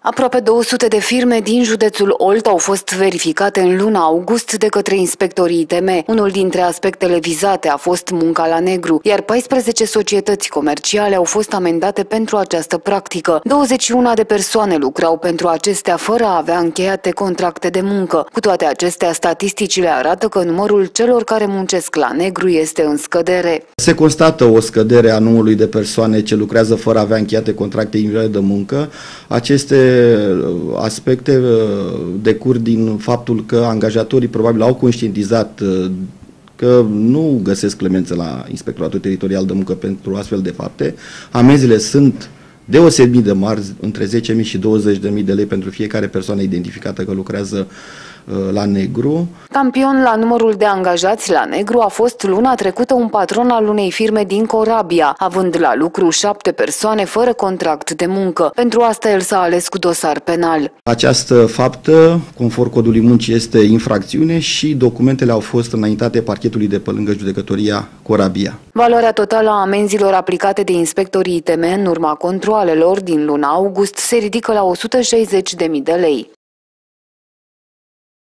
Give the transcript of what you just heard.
Aproape 200 de firme din județul Olt au fost verificate în luna august de către inspectorii ITM. Unul dintre aspectele vizate a fost munca la negru, iar 14 societăți comerciale au fost amendate pentru această practică. 21 de persoane lucrau pentru acestea fără a avea încheiate contracte de muncă. Cu toate acestea, statisticile arată că numărul celor care muncesc la negru este în scădere. Se constată o scădere a numărului de persoane ce lucrează fără a avea încheiate contracte individuale de muncă. Aceste aspecte decurg din faptul că angajatorii probabil au conștientizat că nu găsesc clemență la Inspectoratul Teritorial de Muncă pentru astfel de fapte. Amenziile sunt deosebit de mari, între 10.000 și 20.000 de lei pentru fiecare persoană identificată că lucrează la negru. Campion la numărul de angajați la negru a fost luna trecută un patron al unei firme din Corabia, având la lucru 7 persoane fără contract de muncă. Pentru asta el s-a ales cu dosar penal. Această faptă, conform codului muncii, este infracțiune și documentele au fost înaintate parchetului de pe lângă judecătoria Corabia. Valoarea totală a amenzilor aplicate de inspectorii ITM în urma controalelor din luna august se ridică la 160.000 de lei.